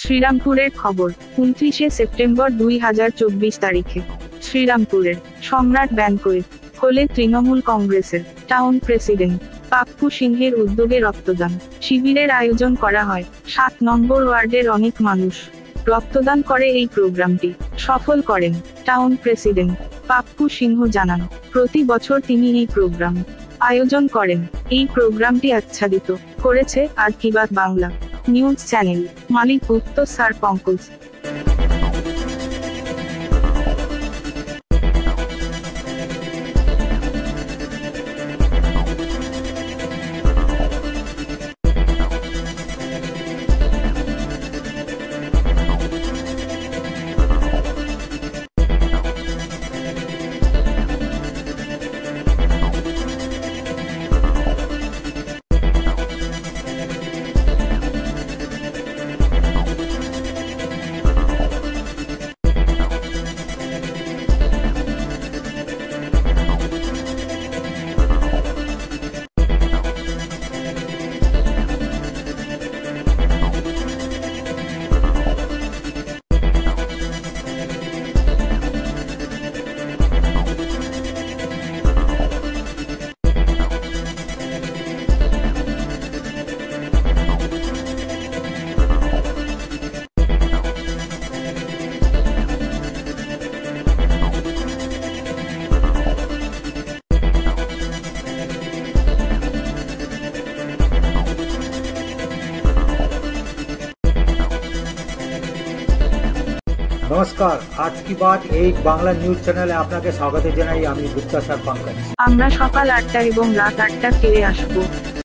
শ্রীরামপুরের খবর 29শে সেপ্টেম্বর 2024 তারিখে শ্রীরামপুরের সম্রাট ব্যাংকোয়েট হলে তৃণমূল কংগ্রেসের টাউন প্রেসিডেন্ট পাপ্পু সিংহের উদ্যোগে রক্তদান শিবিরের আয়োজন করা হয়। 7 নম্বর ওয়ার্ডের অনেক মানুষ রক্তদান করে এই প্রোগ্রামটি সফল করেন। টাউন প্রেসিডেন্ট পাপ্পু সিংহ জানান, প্রতি বছর তিনি এই প্রোগ্রাম আয়োজন করেন। এই প্রোগ্রামটি আচ্ছাদিত করেছে আর কি বাত বাংলা নিউজ চ্যানেল। মালিক উত্তর স্যার পঙ্কজ। নমস্কার, আজ কি বাত এই বাংলা নিউজ চ্যানেলে আপনাকে স্বাগত জানাই। আমি গুপ্তা স্যার পঙ্কজ। আমরা সকাল 8টা এবং রাত 8টা ফিরে আসবো।